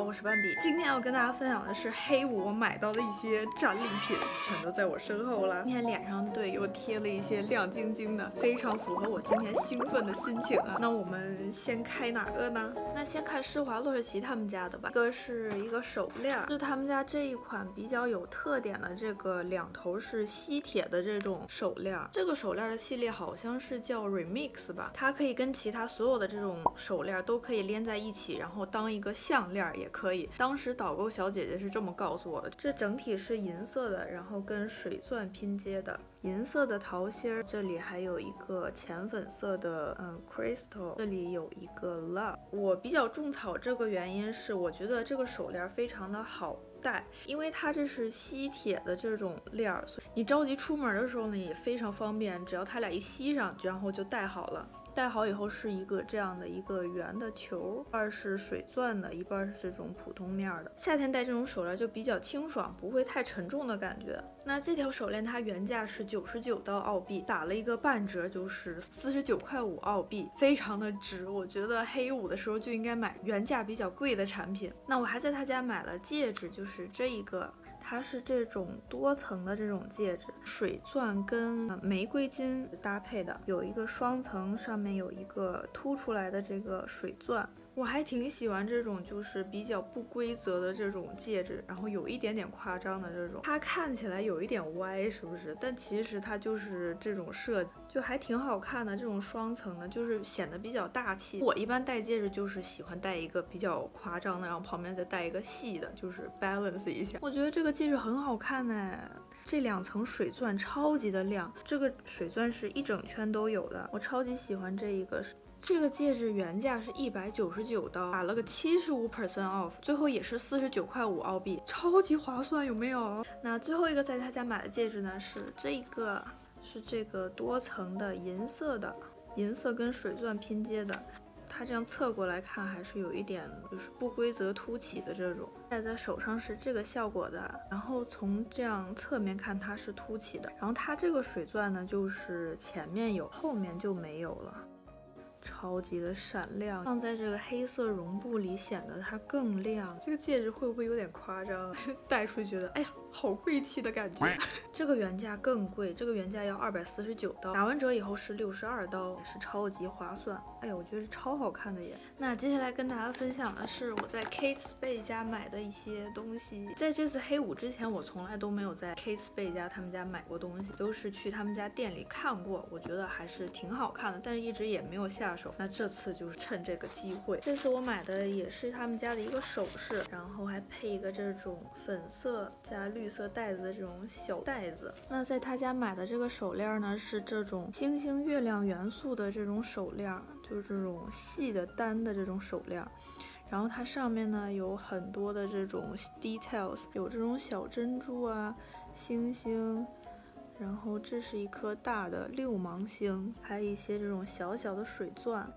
我是斑比。今天要跟大家分享的是黑五我买到的一些战利品，全都在我身后了。今天脸上对又贴了一些亮晶晶的，非常符合我今天兴奋的心情啊。那我们先开哪个呢？那先看施华洛世奇他们家的吧。这个是一个手链，是他们家这一款比较有特点的这个两头是吸铁的这种手链。这个手链的系列好像是叫 Remix 吧，它可以跟其他所有的这种手链都可以连在一起，然后当一个项链也可以。当时导购小姐姐是这么告诉我的。这整体是银色的，然后跟水钻拼接的，银色的桃心，这里还有一个浅粉色的crystal， 这里有一个 love。我比较种草这个原因是，我觉得这个手链非常的好戴，因为它这是吸铁的这种链儿，所以你着急出门的时候呢也非常方便，只要它俩一吸上，然后就戴好了。戴好以后是一个这样的一个圆的球，一半是水钻的，一半是这种普通面的。夏天戴这种手链就比较清爽，不会太沉重的感觉。那这条手链它原价是99刀澳币，打了一个半折，就是49.5块澳币，非常的值。我觉得黑五的时候就应该买原价比较贵的产品。那我还在他家买了戒指，就是这一个。它是这种多层的这种戒指，水钻跟玫瑰金搭配的，有一个双层，上面有一个凸出来的这个水钻。我还挺喜欢这种就是比较不规则的这种戒指，然后有一点点夸张的这种，它看起来有一点歪，是不是？但其实它就是这种设计，就还挺好看的。这种双层的，就是显得比较大气。我一般戴戒指就是喜欢戴一个比较夸张的，然后旁边再戴一个细的，就是 balance 一下。我觉得这个戒指很好看呢。这两层水钻超级的亮，这个水钻是一整圈都有的，我超级喜欢这一个。这个戒指原价是199刀，打了个75% off， 最后也是49.5块澳币，超级划算，有没有？那最后一个在他家买的戒指呢，是这个多层的银色的，银色跟水钻拼接的。它这样侧过来看还是有一点就是不规则凸起的这种，戴在手上是这个效果的，然后从这样侧面看它是凸起的，然后它这个水钻呢就是前面有，后面就没有了。超级的闪亮，放在这个黑色绒布里显得它更亮。这个戒指会不会有点夸张？戴出去觉得哎呀好贵气的感觉。这个原价更贵，这个原价要249刀，打完折以后是62刀，也是超级划算。哎呀，我觉得超好看的耶。那接下来跟大家分享的是我在 Kate Spade 家买的一些东西。在这次黑五之前，我从来都没有在 Kate Spade 家他们家买过东西，都是去他们家店里看过，我觉得还是挺好看的，但是一直也没有下手。那这次就是趁这个机会，这次我买的也是他们家的一个首饰，然后还配一个这种粉色加绿色带子的这种小带子。那在他家买的这个手链呢，是这种星星月亮元素的这种手链，就是这种细的单的这种手链。然后它上面呢有很多的这种 details， 有这种小珍珠啊、星星，然后这是一颗大的六芒星，还有一些这种小小的水钻。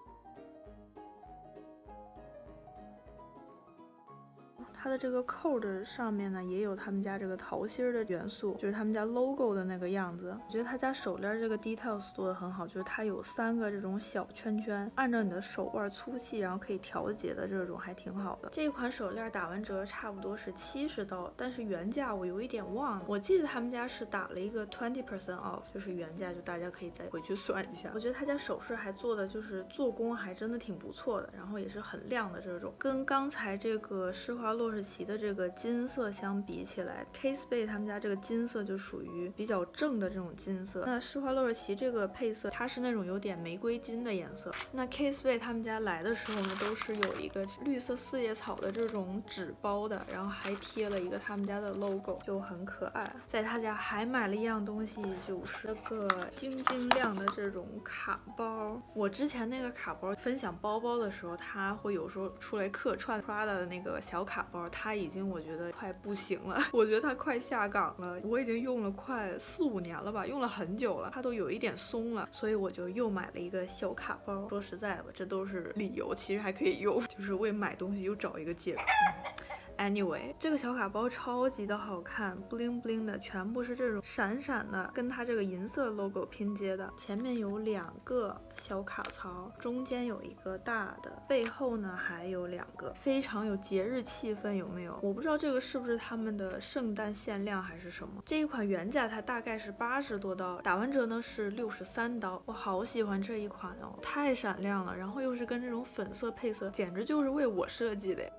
它的这个扣的上面呢，也有他们家这个桃心的元素，就是他们家 logo 的那个样子。我觉得他家手链这个 details 做的很好，就是它有3个这种小圈圈，按照你的手腕粗细，然后可以调节的这种，还挺好的。这一款手链打完折差不多是70刀，但是原价我有一点忘了，我记得他们家是打了一个20% off， 就是原价，就大家可以再回去算一下。我觉得他家首饰还做的就是做工还真的挺不错的，然后也是很亮的这种，跟刚才这个施华洛世奇的这个金色相比起来 ，Kate Spade 他们家这个金色就属于比较正的这种金色。那施华洛世奇这个配色，它是那种有点玫瑰金的颜色。那 Kate Spade 他们家来的时候呢，都是有一个绿色四叶草的这种纸包的，然后还贴了一个他们家的 logo， 就很可爱。在他家还买了一样东西，就是个晶晶亮的这种卡包。我之前那个卡包分享包包的时候，他会有时候出来客串 Prada 的那个小卡包，它已经我觉得快不行了，我觉得它快下岗了。我已经用了快4、5年了吧，用了很久了，它都有一点松了，所以我就又买了一个小卡包。说实在吧，这都是理由，其实还可以用，就是为买东西又找一个借口。 Anyway， 这个小卡包超级的好看 ，bling bling 的，全部是这种闪闪的，跟它这个银色 logo 拼接的。前面有2个小卡槽，中间有一个大的，背后呢还有2个，非常有节日气氛，有没有？我不知道这个是不是他们的圣诞限量还是什么。这一款原价它大概是80多刀，打完折呢是63刀。我好喜欢这一款哦，太闪亮了，然后又是跟这种粉色配色，简直就是为我设计的。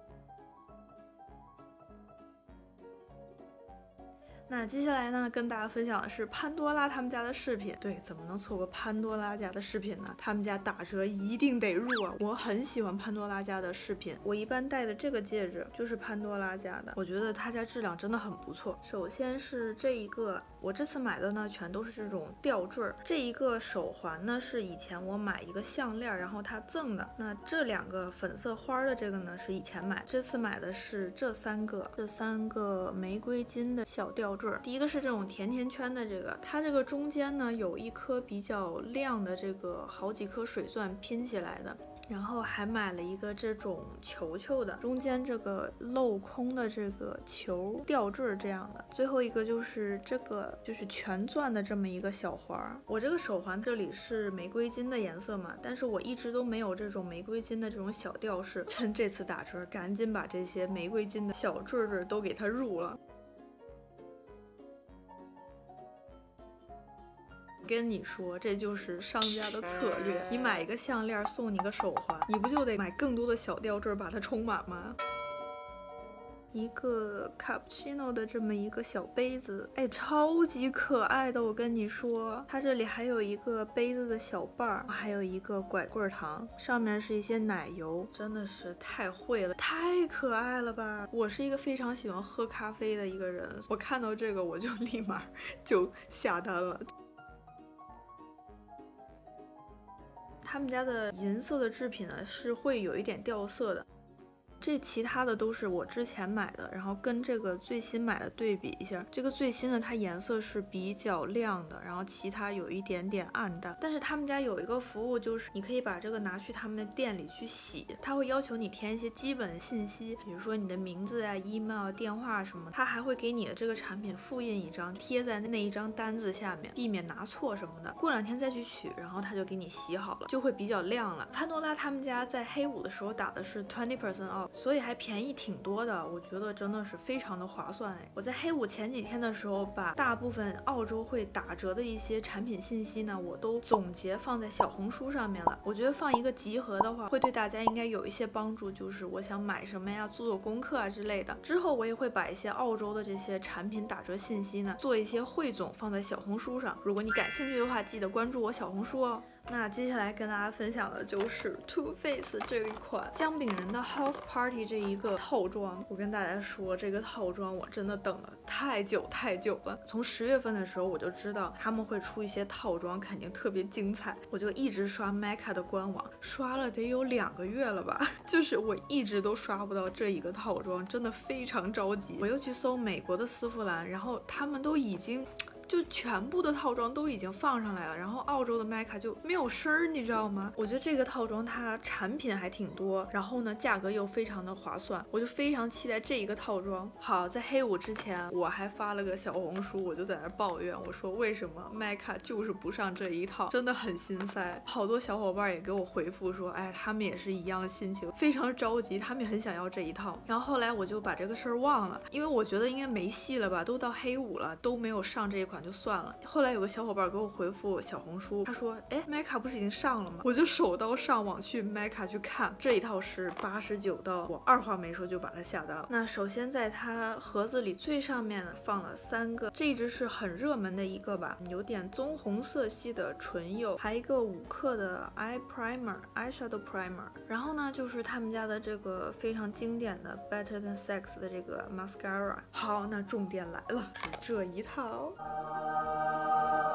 那接下来呢，跟大家分享的是潘多拉他们家的饰品。对，怎么能错过潘多拉家的饰品呢？他们家打折一定得入啊！我很喜欢潘多拉家的饰品，我一般戴的这个戒指就是潘多拉家的，我觉得他家质量真的很不错。首先是这一个，我这次买的呢全都是这种吊坠。这一个手环呢是以前我买一个项链，然后他赠的。那这2个粉色花的这个呢是以前买，这次买的是这3个玫瑰金的小吊坠。第一个是这种甜甜圈的这个，它这个中间呢有一颗比较亮的这个好几颗水钻拼起来的。然后还买了一个这种球球的，中间这个镂空的这个球吊坠这样的。最后一个就是这个就是全钻的这么一个小环。我这个手环这里是玫瑰金的颜色嘛，但是我一直都没有这种玫瑰金的这种小吊饰，趁这次打折赶紧把这些玫瑰金的小坠坠都给它入了。跟你说，这就是商家的策略。你买一个项链送你个手环，你不就得买更多的小吊坠把它充满吗？一个 cappuccino 的这么一个小杯子，哎，超级可爱的。我跟你说，它这里还有一个杯子的小瓣儿，还有一个拐棍糖，上面是一些奶油，真的是太会了，太可爱了吧！我是一个非常喜欢喝咖啡的一个人，我看到这个我就立马就下单了。他们家的银色的制品呢是会有一点掉色的，这其他的都是我之前买的，然后跟这个最新买的对比一下，这个最新的它颜色是比较亮的，然后其他有一点点暗淡。但是他们家有一个服务，就是你可以把这个拿去他们的店里去洗，他会要求你填一些基本的信息，比如说你的名字啊、email、电话什么，他还会给你的这个产品复印一张，贴在那一张单子下面，避免拿错什么的。过2天再去取，然后他就给你洗好了，就会比较亮了。潘多拉他们家在黑五的时候打的是20% off。所以还便宜挺多的，我觉得真的是非常的划算哎！我在黑五前几天的时候，把大部分澳洲会打折的一些产品信息呢，我都总结放在小红书上面了。我觉得放一个集合的话，会对大家应该有一些帮助，就是我想买什么呀，做做功课啊之类的。之后我也会把一些澳洲的这些产品打折信息呢，做一些汇总放在小红书上。如果你感兴趣的话，记得关注我小红书哦。那接下来跟大家分享的就是 Too Faced 这一款姜饼人的 House Party 这一个套装。我跟大家说，这个套装我真的等了太久了。从10月份的时候我就知道他们会出一些套装，肯定特别精彩。我就一直刷 Mecca 的官网，刷了得有2个月了吧，就是我一直都刷不到这一个套装，真的非常着急。我又去搜美国的丝芙兰，然后他们都已经就全部的套装都已经放上来了，然后澳洲的 Mecca 就没有声儿，你知道吗？我觉得这个套装它产品还挺多，然后呢价格又非常的划算，我就非常期待这一个套装。好，在黑五之前我还发了个小红书，我就在那抱怨，我说为什么 Mecca 就是不上这一套，真的很心塞。好多小伙伴也给我回复说，哎，他们也是一样的心情，非常着急，他们也很想要这一套。然后后来我就把这个事儿忘了，因为我觉得应该没戏了吧，都到黑五了都没有上这一款就算了。后来有个小伙伴给我回复小红书，他说，哎，Mecca 不是已经上了吗？我就手刀上网去 Mecca 去看，这一套是89刀，我二话没说就把它下单了。那首先在它盒子里最上面放了3个，这一支是很热门的一个吧，有点棕红色系的唇釉，还一个5克的 eyeshadow primer， 然后呢就是他们家的这个非常经典的 Better Than Sex 的这个 mascara。好，那重点来了，是这一套。我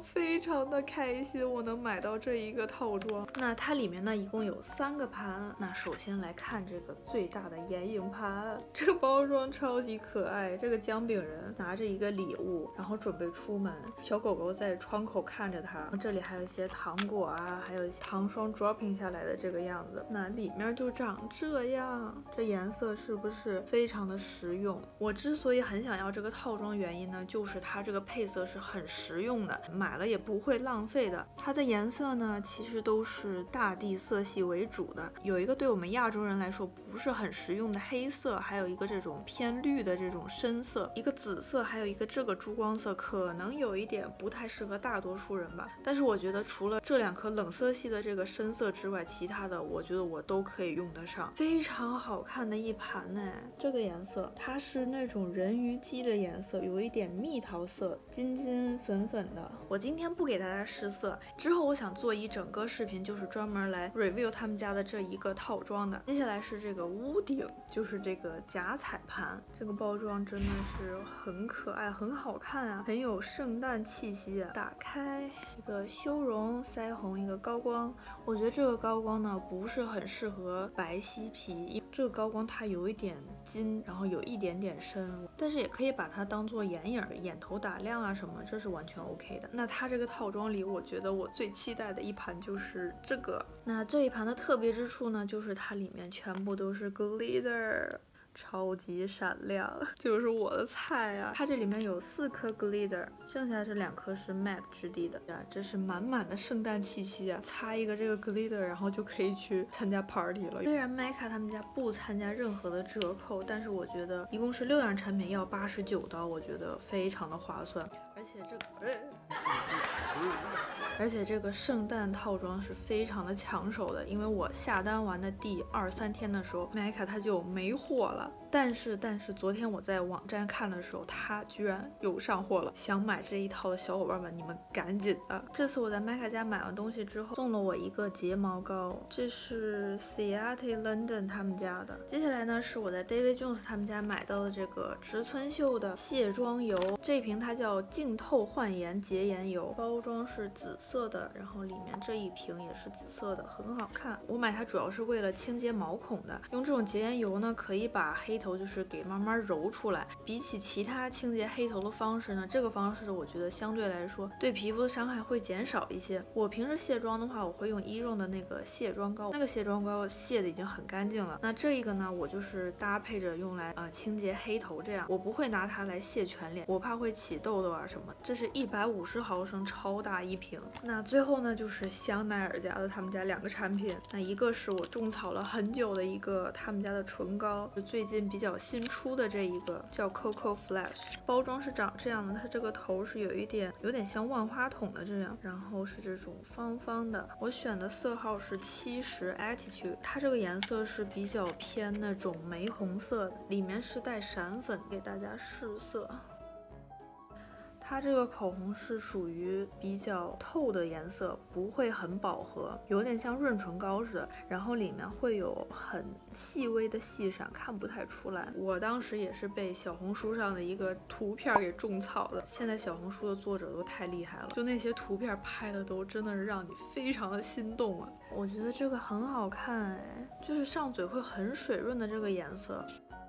非常的开心，我能买到这一个套装。那它里面呢一共有3个盘。那首先来看这个最大的眼影盘，这个包装超级可爱。这个姜饼人拿着一个礼物，然后准备出门，小狗狗在窗口看着它。这里还有一些糖果啊，还有一些糖霜 dropping 下来的这个样子。那里面就长这样，这颜色是不是非常的实用？我之所以很想要这个套装，原因呢，就是它这个配色是很实用的，买了也不会浪费的。它的颜色呢，其实都是大地色系为主的，有一个对我们亚洲人来说不是很实用的黑色，还有一个这种偏绿的这种深色，一个紫色，还有一个这个珠光色，可能有一点不太适合大多数人吧。但是我觉得除了这2颗冷色系的这个深色之外，其他的我觉得我都可以用得上，非常好看的一盘呢。这个颜色它是那种人鱼肌的颜色，有一点蜜桃色，金金粉粉的。我今天不给大家试色，之后我想做一整个视频，就是专门来 review 他们家的这一个套装的。接下来是这个屋顶，就是这个假彩盘，这个包装真的是很可爱，很好看啊，很有圣诞气息啊。打开一个修容腮红，一个高光。我觉得这个高光呢不是很适合白皙皮，因为这个高光它有一点金，然后有一点点深，但是也可以把它当做眼影、眼头打亮啊什么，这是完全 OK 的。那它这个套装里，我觉得我最期待的一盘就是这个。那这一盘的特别之处呢，就是它里面全部都是 glitter。超级闪亮，就是我的菜啊！它这里面有4颗 glitter， 剩下这2颗是 matte 质地的呀，这是满满的圣诞气息啊！擦一个这个 glitter， 然后就可以去参加 party 了。虽然 Mica 他们家不参加任何的折扣，但是我觉得一共是6样产品要89刀，我觉得非常的划算。而且这个圣诞套装是非常的抢手的，因为我下单完的第2、3天的时候，Mica 它就没货了。但是昨天我在网站看的时候，它居然有上货了。想买这一套的小伙伴们，你们赶紧的！这次我在 Mica 家买完东西之后，送了我一个睫毛膏，这是 Ciate London 他们家的。接下来呢，是我在 David Jones 他们家买到的这个植村秀的卸妆油，这一瓶它叫净透焕颜洁颜油，包装是紫色的，然后里面这一瓶也是紫色的，很好看。我买它主要是为了清洁毛孔的，用这种洁颜油呢，可以把黑头就是给慢慢揉出来。比起其他清洁黑头的方式呢，这个方式我觉得相对来说对皮肤的伤害会减少一些。我平时卸妆的话，我会用E.RON的那个卸妆膏，那个卸妆膏卸的已经很干净了。那这一个呢，我就是搭配着用来清洁黑头，这样我不会拿它来卸全脸，我怕会起痘痘啊什么。这是150毫升超大一瓶。那最后呢，就是香奈儿家的他们家2个产品，那一个是我种草了很久的一个他们家的唇膏，是最近比较新出的这一个叫 Coco Flash， 包装是长这样的，它这个头是有点像万花筒的这样，然后是这种方方的。我选的色号是70 Attitude， 它这个颜色是比较偏那种玫红色的，里面是带闪粉，给大家试色。它这个口红是属于比较透的颜色，不会很饱和，有点像润唇膏似的，然后里面会有很细微的细闪，看不太出来。我当时也是被小红书上的一个图片给种草的，现在小红书的作者都太厉害了，就那些图片拍的都真的是让你非常的心动啊！我觉得这个很好看哎，就是上嘴会很水润的这个颜色。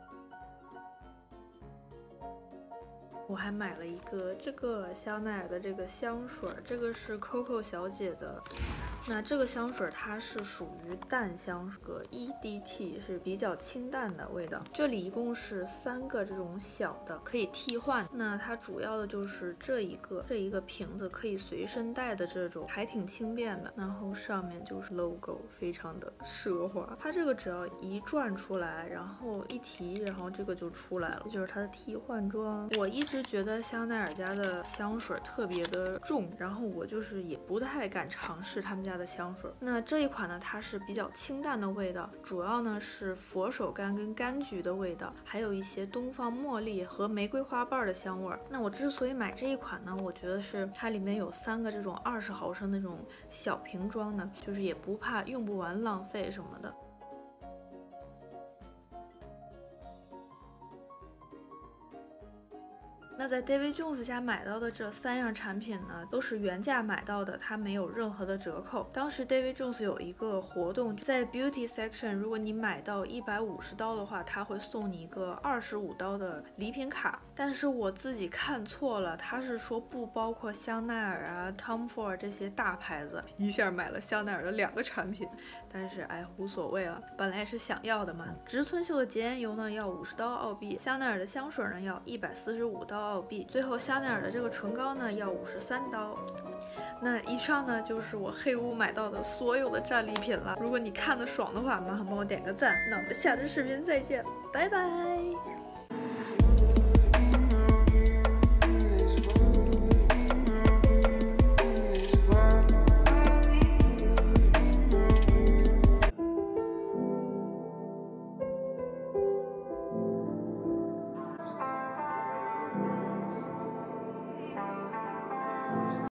我还买了一个这个香奈儿的这个香水，这个是 Coco 小姐的。那这个香水它是属于淡香个 EDT， 是比较清淡的味道。这里一共是3个这种小的可以替换。那它主要的就是这一个瓶子可以随身带的这种，还挺轻便的。然后上面就是 logo， 非常的奢华。它这个只要一转出来，然后一提，然后这个就出来了，这就是它的替换装。我一直觉得香奈儿家的香水特别的重，然后我就是也不太敢尝试他们家的香水。那这一款呢，它是比较清淡的味道，主要呢是佛手柑跟柑橘的味道，还有一些东方茉莉和玫瑰花瓣的香味。那我之所以买这一款呢，我觉得是它里面有3个这种20毫升的这种小瓶装的，就是也不怕用不完浪费什么的。 那在 David Jones 家买到的这3样产品呢，都是原价买到的，它没有任何的折扣。当时 David Jones 有一个活动，在 Beauty Section， 如果你买到150刀的话，他会送你一个25刀的礼品卡。但是我自己看错了，他是说不包括香奈儿啊、Tom Ford 这些大牌子，一下买了香奈儿的2个产品。但是哎，无所谓了，本来是想要的嘛。植村秀的洁颜油呢要50刀澳币，香奈儿的香水呢要145刀澳币，最后香奈儿的这个唇膏呢要53刀。那以上呢就是我黑屋买到的所有的战利品了。如果你看得爽的话，麻烦帮我点个赞。那我们下支视频再见，拜拜。